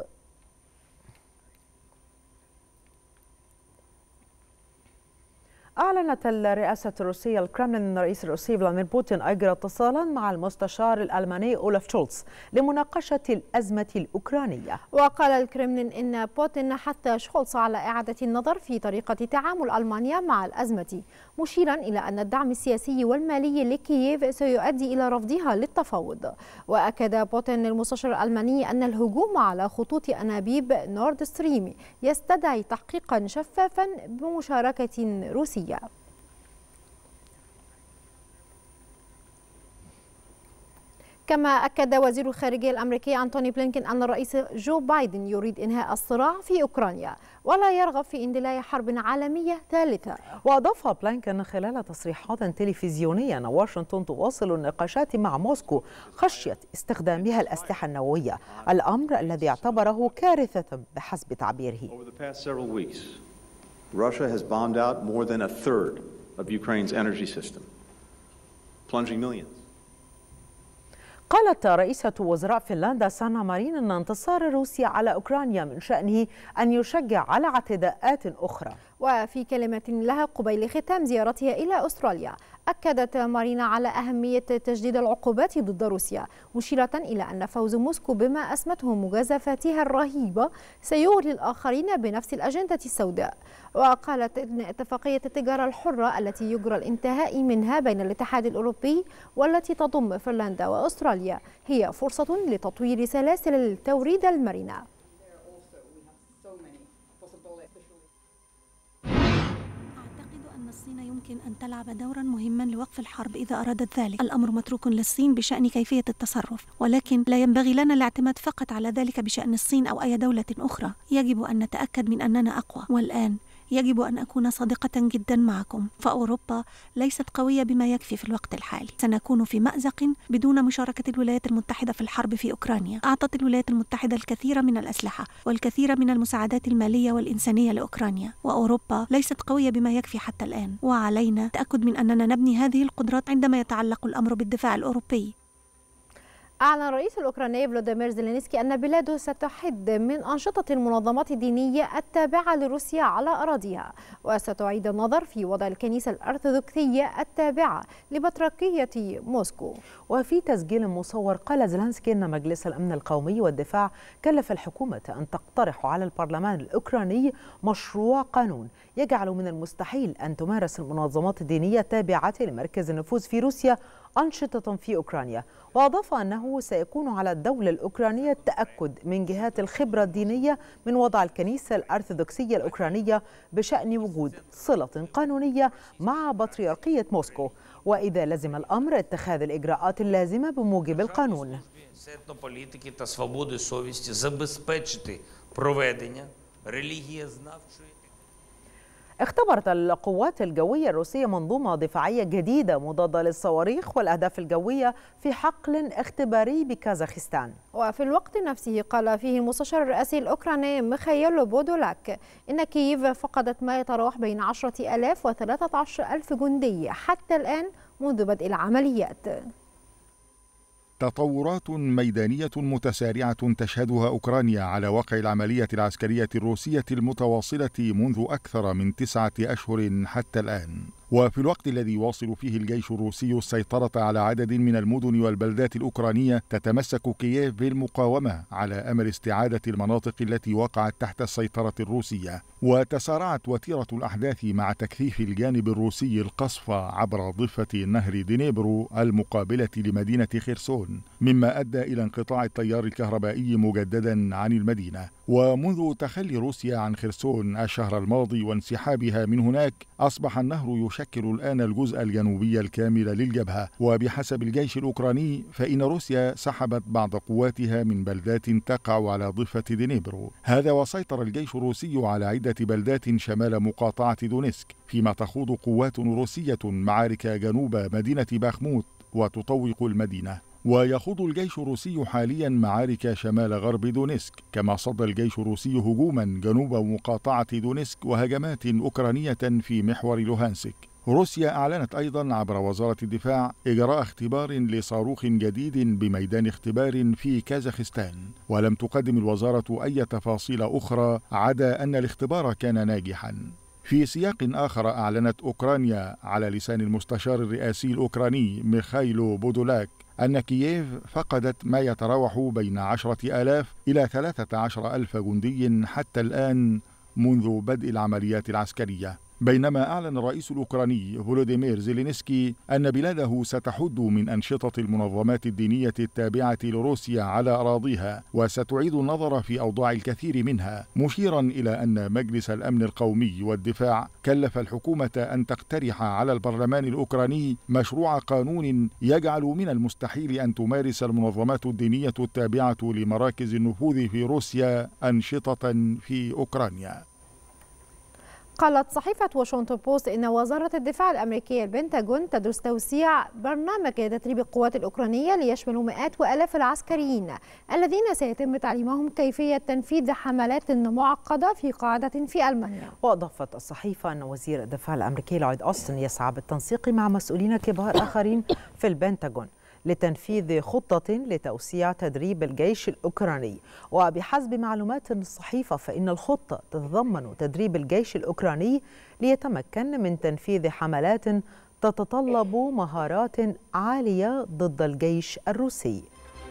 أعلنت الرئاسة الروسية الكرملين أن الرئيس الروسي فلاديمير بوتين أجرى اتصالا مع المستشار الألماني أولاف شولتز لمناقشة الأزمة الأوكرانية. وقال الكرملين إن بوتين حث شولتز على إعادة النظر في طريقة تعامل ألمانيا مع الأزمة، مشيرا إلى أن الدعم السياسي والمالي لكييف سيؤدي إلى رفضها للتفاوض. وأكد بوتين للمستشار الألماني أن الهجوم على خطوط أنابيب نورد ستريم يستدعي تحقيقا شفافا بمشاركة روسية. كما أكد وزير الخارجية الأمريكي أنتوني بلينكين أن الرئيس جو بايدن يريد إنهاء الصراع في أوكرانيا ولا يرغب في اندلاع حرب عالمية ثالثة. وأضاف بلينكين خلال تصريحات تلفزيونية أن واشنطن تواصل النقاشات مع موسكو خشية استخدامها الأسلحة النووية، الأمر الذي اعتبره كارثة بحسب تعبيره. Russia has bombed out more than a third of Ukraine's energy system, plunging millions. قالت رئيسة وزراء فنلندا سانا مارين أن انتصار روسيا على أوكرانيا من شأنه أن يشجع على اعتداءات أخرى. وفي كلمة لها قبيل ختام زيارتها إلى أستراليا، أكدت مارينا على أهمية تجديد العقوبات ضد روسيا، مشيرة إلى أن فوز موسكو بما أسمته مجازفاتها الرهيبة سيغري الآخرين بنفس الأجندة السوداء. وقالت إن اتفاقية التجارة الحرة التي يجرى الانتهاء منها بين الاتحاد الأوروبي والتي تضم فنلندا وأستراليا هي فرصة لتطوير سلاسل التوريد المرنة. الصين يمكن أن تلعب دورا مهما لوقف الحرب إذا أرادت ذلك. الأمر متروك للصين بشأن كيفية التصرف، ولكن لا ينبغي لنا الاعتماد فقط على ذلك بشأن الصين أو أي دولة أخرى. يجب أن نتأكد من أننا أقوى، والآن يجب أن أكون صادقة جدا معكم، فأوروبا ليست قوية بما يكفي في الوقت الحالي. سنكون في مأزق بدون مشاركة الولايات المتحدة في الحرب في أوكرانيا. أعطت الولايات المتحدة الكثير من الأسلحة والكثير من المساعدات المالية والإنسانية لأوكرانيا، وأوروبا ليست قوية بما يكفي حتى الآن، وعلينا التأكد من أننا نبني هذه القدرات عندما يتعلق الأمر بالدفاع الأوروبي. أعلن الرئيس الأوكراني فلوديمير زيلينسكي أن بلاده ستحد من أنشطة المنظمات الدينية التابعة لروسيا على أراضيها، وستعيد النظر في وضع الكنيسة الأرثوذكسية التابعة لبطريركية موسكو. وفي تسجيل مصور قال زيلينسكي أن مجلس الأمن القومي والدفاع كلف الحكومة أن تقترح على البرلمان الأوكراني مشروع قانون يجعل من المستحيل أن تمارس المنظمات الدينية التابعة لمركز النفوذ في روسيا أنشطة في أوكرانيا. وأضاف أنه سيكون على الدولة الأوكرانية التأكد من جهات الخبرة الدينية من وضع الكنيسة الأرثوذكسية الأوكرانية بشأن وجود صلة قانونية مع بطريركية موسكو، وإذا لزم الأمر اتخاذ الإجراءات اللازمة بموجب القانون. اختبرت القوات الجوية الروسية منظومة دفاعية جديدة مضادة للصواريخ والأهداف الجوية في حقل اختباري بكازاخستان. وفي الوقت نفسه قال فيه المستشار الرئاسي الأوكراني ميخائيل بودولاك إن كييف فقدت ما يتراوح بين 10,000 و 13,000 جندي حتى الآن منذ بدء العمليات. تطورات ميدانية متسارعة تشهدها أوكرانيا على واقع العملية العسكرية الروسية المتواصلة منذ أكثر من 9 أشهر حتى الآن. وفي الوقت الذي يواصل فيه الجيش الروسي السيطرة على عدد من المدن والبلدات الأوكرانية، تتمسك كييف بالمقاومة على أمل استعادة المناطق التي وقعت تحت السيطرة الروسية. وتسارعت وتيرة الأحداث مع تكثيف الجانب الروسي القصف عبر ضفة نهر دنيبرو المقابلة لمدينة خرسون، مما أدى إلى انقطاع التيار الكهربائي مجددا عن المدينة. ومنذ تخلي روسيا عن خرسون الشهر الماضي وانسحابها من هناك، أصبح النهر يشكل الآن الجزء الجنوبي الكامل للجبهة. وبحسب الجيش الأوكراني فإن روسيا سحبت بعض قواتها من بلدات تقع على ضفة دنيبرو. هذا وسيطر الجيش الروسي على عدة بلدات شمال مقاطعة دونيسك، فيما تخوض قوات روسية معارك جنوب مدينة باخموت وتطوق المدينة. ويخوض الجيش الروسي حاليا معارك شمال غرب دونيسك، كما صد الجيش الروسي هجوما جنوب مقاطعة دونيسك وهجمات أوكرانية في محور لوهانسك. روسيا أعلنت أيضا عبر وزارة الدفاع إجراء اختبار لصاروخ جديد بميدان اختبار في كازاخستان، ولم تقدم الوزارة أي تفاصيل أخرى عدا أن الاختبار كان ناجحا. في سياق آخر أعلنت أوكرانيا على لسان المستشار الرئاسي الأوكراني ميخايلو بودولاك أن كييف فقدت ما يتراوح بين 10,000 إلى 13,000 جندي حتى الآن منذ بدء العمليات العسكرية. بينما أعلن الرئيس الأوكراني فولوديمير زيلينسكي أن بلاده ستحد من أنشطة المنظمات الدينية التابعة لروسيا على أراضيها وستعيد النظر في أوضاع الكثير منها، مشيرا إلى أن مجلس الأمن القومي والدفاع كلف الحكومة أن تقترح على البرلمان الأوكراني مشروع قانون يجعل من المستحيل أن تمارس المنظمات الدينية التابعة لمراكز النفوذ في روسيا أنشطة في أوكرانيا. قالت صحيفة واشنطن بوست إن وزارة الدفاع الأمريكية البنتاغون تدرس توسيع برنامج تدريب القوات الأوكرانية ليشمل مئات وآلاف العسكريين الذين سيتم تعليمهم كيفية تنفيذ حملات معقدة في قاعدة في ألمانيا. وأضافت الصحيفة أن وزير الدفاع الأمريكي لويد أوستن يسعى بالتنسيق مع مسؤولين كبار آخرين في البنتاغون لتنفيذ خطة لتوسيع تدريب الجيش الأوكراني. وبحسب معلومات الصحيفة فإن الخطة تتضمن تدريب الجيش الأوكراني ليتمكن من تنفيذ حملات تتطلب مهارات عالية ضد الجيش الروسي.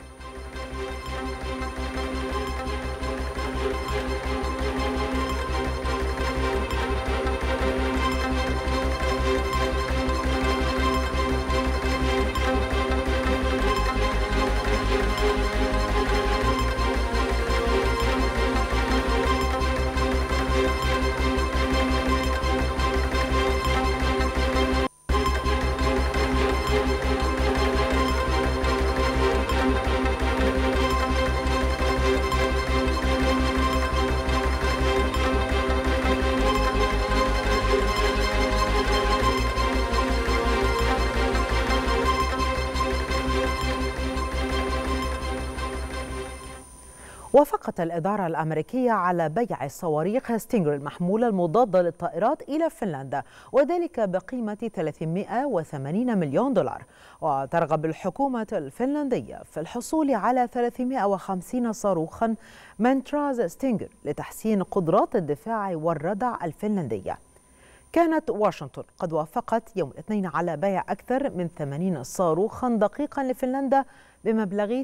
وافقت الإدارة الأمريكية على بيع صواريخ ستينجر المحمولة المضادة للطائرات إلى فنلندا، وذلك بقيمة 380 مليون دولار. وترغب الحكومة الفنلندية في الحصول على 350 صاروخا من طراز ستينجر لتحسين قدرات الدفاع والردع الفنلندية. كانت واشنطن قد وافقت يوم الاثنين على بيع أكثر من 80 صاروخا دقيقا لفنلندا بمبلغ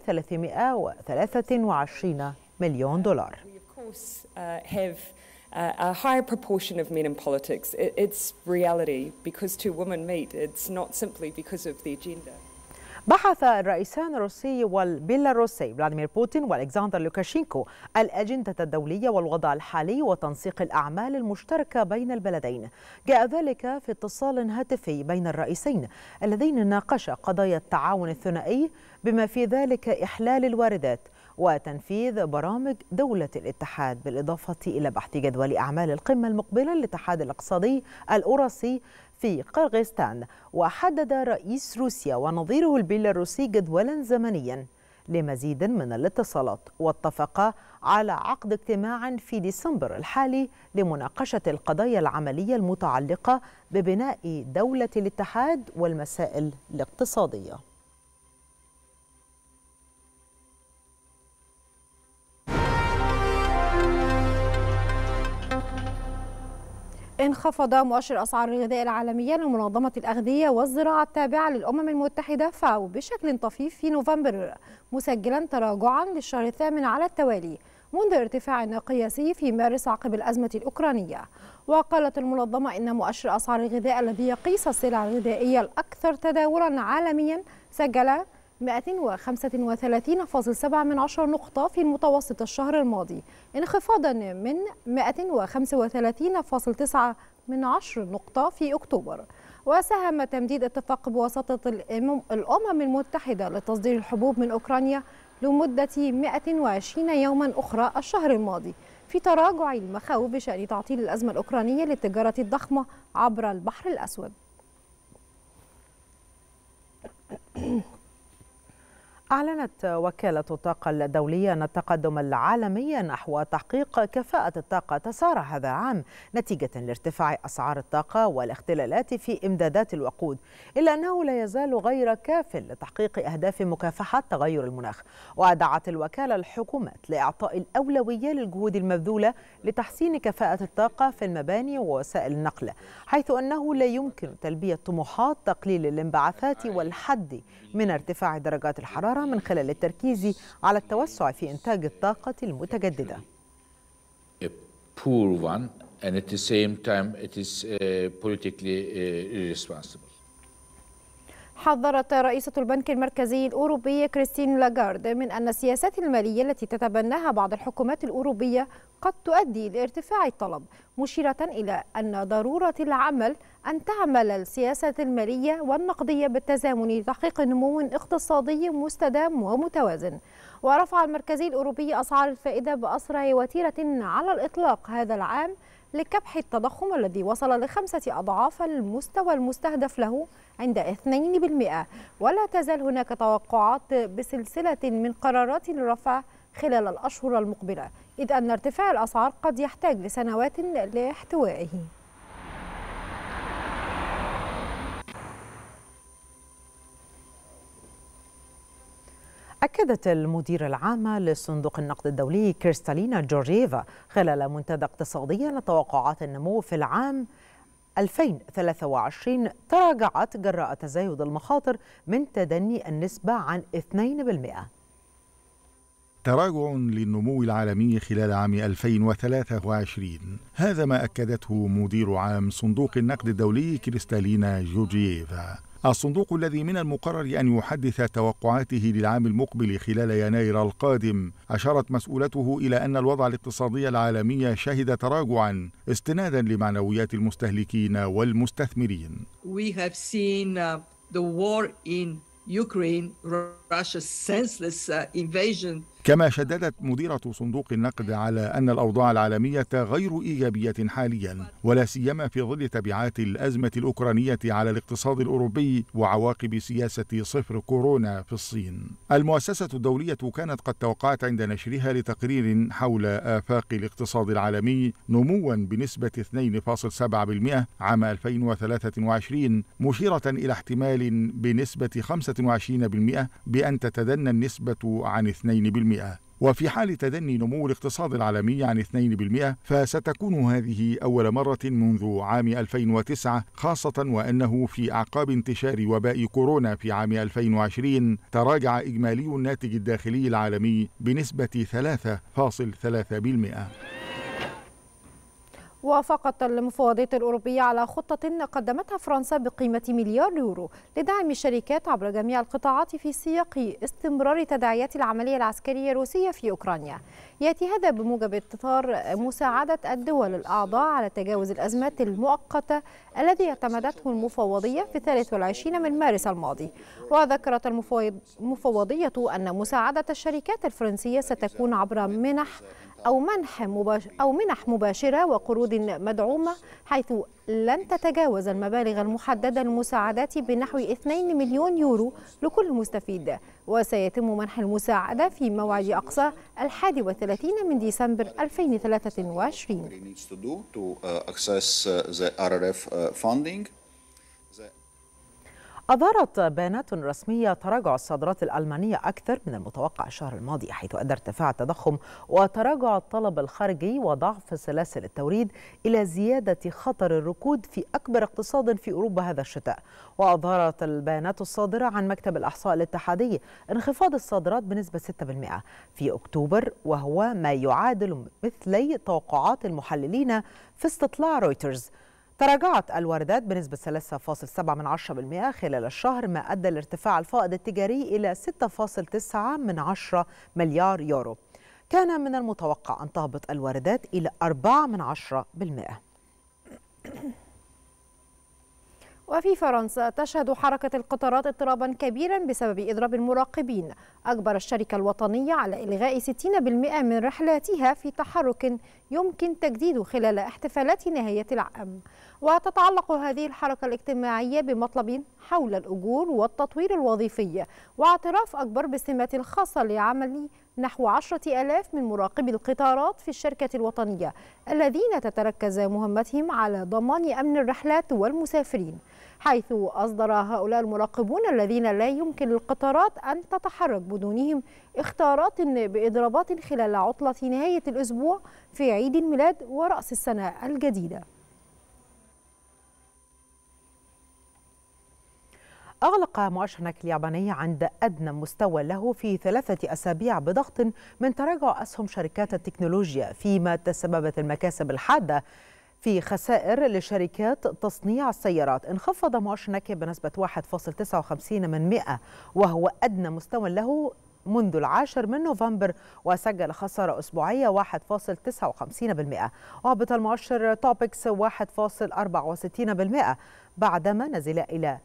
323 مليون دولار. A higher proportion of men in politics. It's reality because two women meet. It's not simply because of the agenda. بحث الرئيسان الروسي والبيلاروسي فلاديمير بوتين والكسندر لوكاشينكو الأجندة الدولية والوضع الحالي وتنسيق الأعمال المشتركة بين البلدين. جاء ذلك في اتصال هاتفي بين الرئيسين اللذين ناقشا قضايا التعاون الثنائي بما في ذلك إحلال الواردات وتنفيذ برامج دولة الاتحاد، بالإضافة إلى بحث جدول أعمال القمة المقبلة للاتحاد الاقتصادي الأوراسي في قرغيزستان. وحدد رئيس روسيا ونظيره البيلاروسي جدولا زمنيا لمزيد من الاتصالات، واتفقا على عقد اجتماع في ديسمبر الحالي لمناقشة القضايا العملية المتعلقة ببناء دولة الاتحاد والمسائل الاقتصادية. انخفض مؤشر أسعار الغذاء العالمية لمنظمة الأغذية والزراعة التابعة للأمم المتحدة فاو بشكل طفيف في نوفمبر، مسجلا تراجعا للشهر الثامن على التوالي منذ ارتفاع قياسي في مارس عقب الأزمة الأوكرانية. وقالت المنظمة إن مؤشر أسعار الغذاء الذي يقيس السلع الغذائية الأكثر تداولا عالميا سجل 135.7 نقطة في المتوسط الشهر الماضي، انخفاضا من 135.9 نقطة في أكتوبر. وساهم تمديد اتفاق بواسطة الأمم المتحدة لتصدير الحبوب من أوكرانيا لمدة 120 يوما أخرى الشهر الماضي في تراجع المخاوف بشأن تعطيل الأزمة الأوكرانية للتجارة الضخمة عبر البحر الأسود. أعلنت وكالة الطاقة الدولية أن التقدم العالمي نحو تحقيق كفاءة الطاقة تسارع هذا العام نتيجة لارتفاع أسعار الطاقة والاختلالات في إمدادات الوقود، إلا أنه لا يزال غير كاف لتحقيق أهداف مكافحة تغير المناخ. ودعت الوكالة الحكومات لإعطاء الأولوية للجهود المبذولة لتحسين كفاءة الطاقة في المباني ووسائل النقل، حيث أنه لا يمكن تلبية طموحات تقليل الانبعاثات والحد من ارتفاع درجات الحرارة من خلال التركيز على التوسع في إنتاج الطاقة المتجددة. Poor one, and at the same time it is politically irresponsible. حذرت رئيسة البنك المركزي الأوروبي كريستين لاغارد من أن السياسات المالية التي تتبناها بعض الحكومات الأوروبية قد تؤدي لارتفاع الطلب، مشيرة إلى أن ضرورة العمل أن تعمل السياسة المالية والنقدية بالتزامن لتحقيق نمو اقتصادي مستدام ومتوازن. ورفع المركزي الأوروبي أسعار الفائدة بأسرع وتيرة على الإطلاق هذا العام لكبح التضخم الذي وصل ل5 أضعاف المستوى المستهدف له عند 2%، ولا تزال هناك توقعات بسلسلة من قرارات الرفع خلال الأشهر المقبلة، إذ أن ارتفاع الأسعار قد يحتاج لسنوات لاحتوائه. أكدت المديرة العامة لصندوق النقد الدولي كريستالينا جورجييفا خلال منتدى اقتصادي أن توقعات النمو في العام 2023 تراجعت جراء تزايد المخاطر من تدني النسبة عن 2%. تراجع للنمو العالمي خلال عام 2023، هذا ما أكدته مدير عام صندوق النقد الدولي كريستالينا جورجييفا. الصندوق الذي من المقرر أن يحدث توقعاته للعام المقبل خلال يناير القادم، أشارت مسؤولته إلى أن الوضع الاقتصادي العالمي شهد تراجعا استنادا لمعنويات المستهلكين والمستثمرين. We have seen the war in Ukraine, Russia's senseless invasion. كما شددت مديرة صندوق النقد على أن الأوضاع العالمية غير إيجابية حاليا، ولا سيما في ظل تبعات الأزمة الأوكرانية على الاقتصاد الأوروبي وعواقب سياسة صفر كورونا في الصين. المؤسسة الدولية كانت قد توقعت عند نشرها لتقرير حول آفاق الاقتصاد العالمي نموا بنسبة 2.7% عام 2023، مشيرة إلى احتمال بنسبة 25% بأن تتدنى النسبة عن 2%. وفي حال تدني نمو الاقتصاد العالمي عن 2%، فستكون هذه أول مرة منذ عام 2009، خاصة وأنه في أعقاب انتشار وباء كورونا في عام 2020 تراجع إجمالي الناتج الداخلي العالمي بنسبة 3.3%. وافقت المفوضية الأوروبية على خطة قدمتها فرنسا بقيمة مليار يورو لدعم الشركات عبر جميع القطاعات في سياق استمرار تداعيات العملية العسكرية الروسية في أوكرانيا. يأتي هذا بموجب إطار مساعدة الدول الأعضاء على تجاوز الأزمات المؤقتة الذي اعتمدته المفوضية في 23 من مارس الماضي. وذكرت المفوضية أن مساعدة الشركات الفرنسية ستكون عبر منح مباشرة وقروض مدعومة، حيث لن تتجاوز المبالغ المحددة للمساعدات بنحو 2 مليون يورو لكل مستفيد. وسيتم منح المساعدة في موعد أقصى 31 من ديسمبر 2023. أظهرت بيانات رسمية تراجع الصادرات الألمانية أكثر من المتوقع الشهر الماضي، حيث أدى ارتفاع التضخم وتراجع الطلب الخارجي وضعف سلاسل التوريد إلى زيادة خطر الركود في أكبر اقتصاد في أوروبا هذا الشتاء. وأظهرت البيانات الصادرة عن مكتب الإحصاء الاتحادي انخفاض الصادرات بنسبة 6% في أكتوبر، وهو ما يعادل مثلي توقعات المحللين في استطلاع رويترز. تراجعت الواردات بنسبة 3.7% خلال الشهر، ما أدى لارتفاع الفائض التجاري إلى 6.9 مليار يورو. كان من المتوقع أن تهبط الواردات إلى 4%. وفي فرنسا تشهد حركة القطارات اضطرابا كبيرا بسبب إضراب المراقبين. أجبر الشركة الوطنية على إلغاء 60% من رحلاتها في تحرك يمكن تجديده خلال احتفالات نهاية العام. وتتعلق هذه الحركة الاجتماعية بمطلب حول الأجور والتطوير الوظيفي واعتراف أكبر بالسمات الخاصة لعمل نحو 10,000 من مراقبي القطارات في الشركة الوطنية الذين تتركز مهمتهم على ضمان أمن الرحلات والمسافرين، حيث أصدر هؤلاء المراقبون الذين لا يمكن للقطارات أن تتحرك بدونهم اختارات بإضرابات خلال عطلة نهاية الأسبوع في عيد الميلاد ورأس السنة الجديدة. أغلق مؤشر نيكي الياباني عند أدنى مستوى له في 3 أسابيع بضغط من تراجع أسهم شركات التكنولوجيا، فيما تسببت المكاسب الحادة في خسائر لشركات تصنيع السيارات. انخفض مؤشر نيكي بنسبة 1.59%، وهو أدنى مستوى له منذ 10 نوفمبر، وسجل خسارة أسبوعية 1.59%. وهبط المؤشر توبكس 1.64% بعدما نزل إلى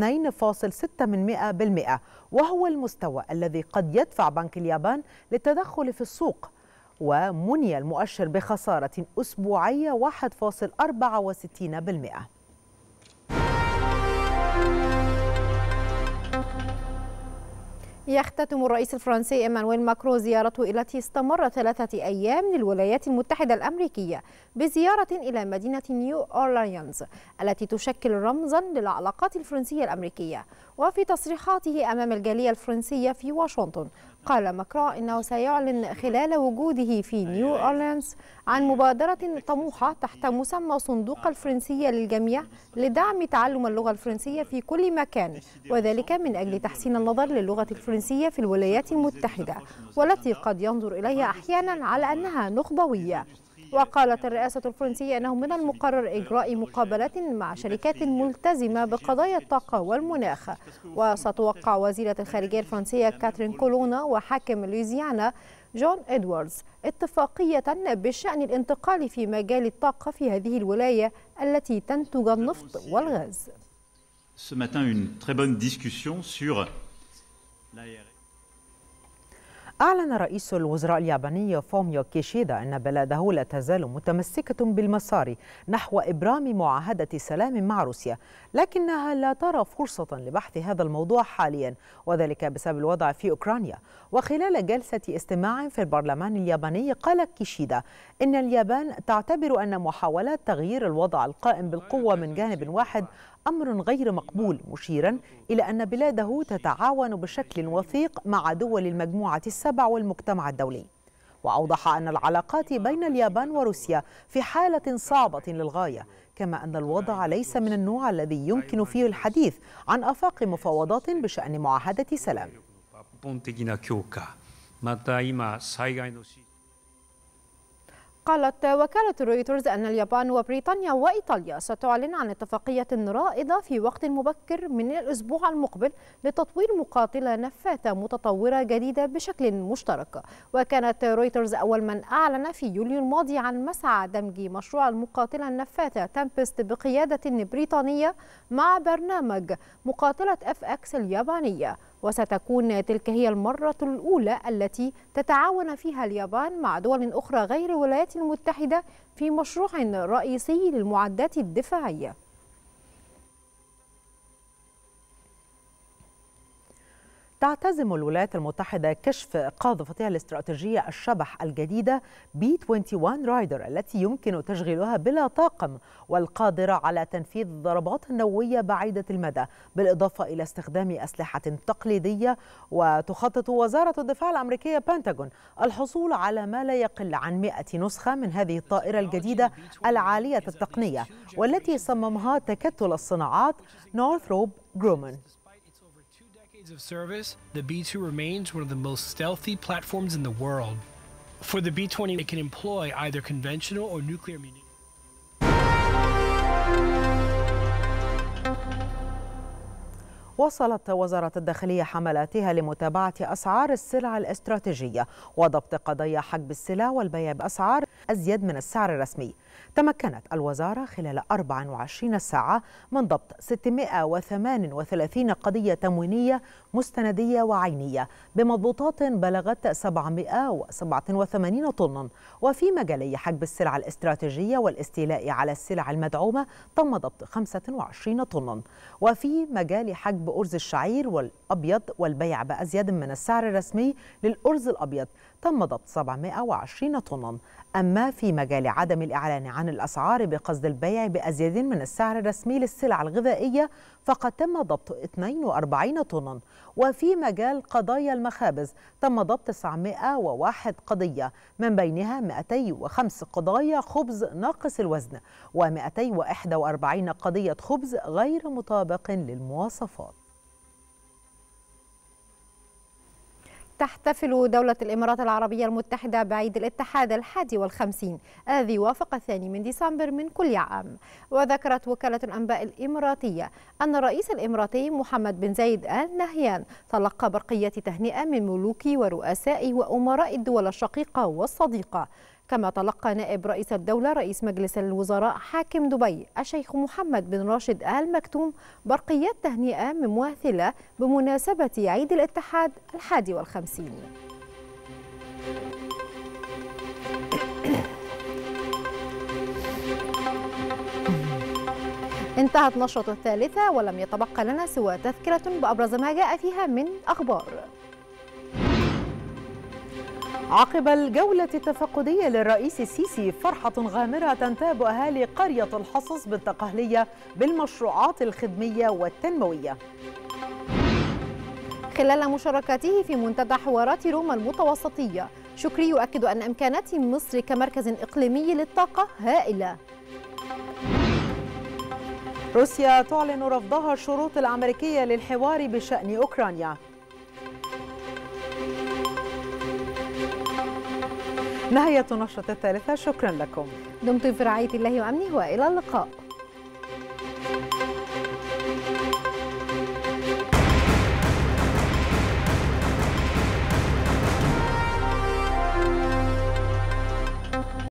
2.6%، وهو المستوى الذي قد يدفع بنك اليابان للتدخل في السوق. ومني المؤشر بخسارة أسبوعية 1.64%. يختتم الرئيس الفرنسي إيمانويل ماكرون زيارته التي استمرت 3 أيام للولايات المتحدة الأمريكية بزيارة إلى مدينة نيو أورليانز التي تشكل رمزا للعلاقات الفرنسية الأمريكية. وفي تصريحاته أمام الجالية الفرنسية في واشنطن، قال ماكرون إنه سيعلن خلال وجوده في نيو أورليانز عن مبادرة طموحة تحت مسمى صندوق الفرنسية للجميع لدعم تعلم اللغة الفرنسية في كل مكان، وذلك من أجل تحسين النظر للغة الفرنسية في الولايات المتحدة، والتي قد ينظر إليها أحيانا على أنها نخبوية. وقالت الرئاسة الفرنسية أنه من المقرر إجراء مقابلات مع شركات ملتزمة بقضايا الطاقة والمناخ. وستوقع وزيرة الخارجية الفرنسية كاترين كولونا وحاكم لويزيانا جون إدواردز اتفاقية بشأن الانتقال في مجال الطاقة في هذه الولاية التي تنتج النفط والغاز. أعلن رئيس الوزراء الياباني فوميو كيشيدا أن بلاده لا تزال متمسكة بالمسار نحو إبرام معاهدة سلام مع روسيا، لكنها لا ترى فرصة لبحث هذا الموضوع حاليا، وذلك بسبب الوضع في أوكرانيا. وخلال جلسة استماع في البرلمان الياباني، قال كيشيدا إن اليابان تعتبر أن محاولات تغيير الوضع القائم بالقوة من جانب واحد أمر غير مقبول، مشيرا إلى أن بلاده تتعاون بشكل وثيق مع دول المجموعة السبع والمجتمع الدولي. وأوضح أن العلاقات بين اليابان وروسيا في حالة صعبة للغاية، كما أن الوضع ليس من النوع الذي يمكن فيه الحديث عن آفاق مفاوضات بشأن معاهدة سلام. قالت وكالة رويترز أن اليابان وبريطانيا وإيطاليا ستعلن عن اتفاقية رائدة في وقت مبكر من الأسبوع المقبل لتطوير مقاتلة نفاثة متطورة جديدة بشكل مشترك. وكانت رويترز أول من أعلن في يوليو الماضي عن مسعى دمج مشروع المقاتلة النفاثة تمبست بقيادة بريطانية مع برنامج مقاتلة FX اليابانية. وستكون تلك هي المرة الأولى التي تتعاون فيها اليابان مع دول أخرى غير الولايات المتحدة في مشروع رئيسي للمعدات الدفاعية. تعتزم الولايات المتحدة كشف قاذفتها الاستراتيجية الشبح الجديدة B-21 رايدر التي يمكن تشغيلها بلا طاقم والقادرة على تنفيذ ضربات نووية بعيدة المدى، بالإضافة إلى استخدام أسلحة تقليدية. وتخطط وزارة الدفاع الأمريكية بنتاغون الحصول على ما لا يقل عن 100 نسخة من هذه الطائرة الجديدة العالية التقنية، والتي صممها تكتل الصناعات نورثروب جرومان. Of service, the B-2 remains one of the most stealthy platforms in the world. For the B-20, it can employ either conventional or nuclear munitions. وصلت وزارة الداخلية حملاتها لمتابعة أسعار السلع الاستراتيجية وضبط قضايا حجب السلع والبيع بأسعار أزيد من السعر الرسمي. تمكنت الوزارة خلال 24 ساعة من ضبط 638 قضية تموينية مستندية وعينية بمضبوطات بلغت 787 طنا. وفي مجالي حجب السلع الاستراتيجية والاستيلاء على السلع المدعومة تم ضبط 25 طنا. وفي مجال حجب أرز الشعير والأبيض والبيع بأزيد من السعر الرسمي للأرز الأبيض تم ضبط 720 طنا. أما في مجال عدم الإعلان عن الأسعار بقصد البيع بأزيد من السعر الرسمي للسلع الغذائية فقد تم ضبط 42 طنا. وفي مجال قضايا المخابز تم ضبط 901 قضية، من بينها 205 قضايا خبز ناقص الوزن و241 قضية خبز غير مطابق للمواصفات. تحتفل دولة الإمارات العربية المتحدة بعيد الاتحاد 51 الذي وافق 2 ديسمبر من كل عام. وذكرت وكالة الأنباء الإماراتية أن الرئيس الإماراتي محمد بن زايد آل نهيان تلقى برقية تهنئة من ملوك ورؤساء وأمراء الدول الشقيقة والصديقة. كما تلقى نائب رئيس الدولة رئيس مجلس الوزراء حاكم دبي الشيخ محمد بن راشد آل مكتوم برقيات تهنئة مماثلة بمناسبة عيد الاتحاد 51. انتهت نشرة الثالثة ولم يتبقى لنا سوى تذكرة بأبرز ما جاء فيها من أخبار. عقب الجولة التفقدية للرئيس السيسي فرحة غامرة تنتاب أهالي قرية الحصص بالدقهلية بالمشروعات الخدمية والتنموية. خلال مشاركته في منتدى حوارات روما المتوسطية، شكري يؤكد أن إمكانات مصر كمركز إقليمي للطاقة هائلة. روسيا تعلن رفضها الشروط الأمريكية للحوار بشأن أوكرانيا. نهاية نشرة الثالثة، شكرا لكم. دمتم في رعاية الله وأمنه وإلى اللقاء.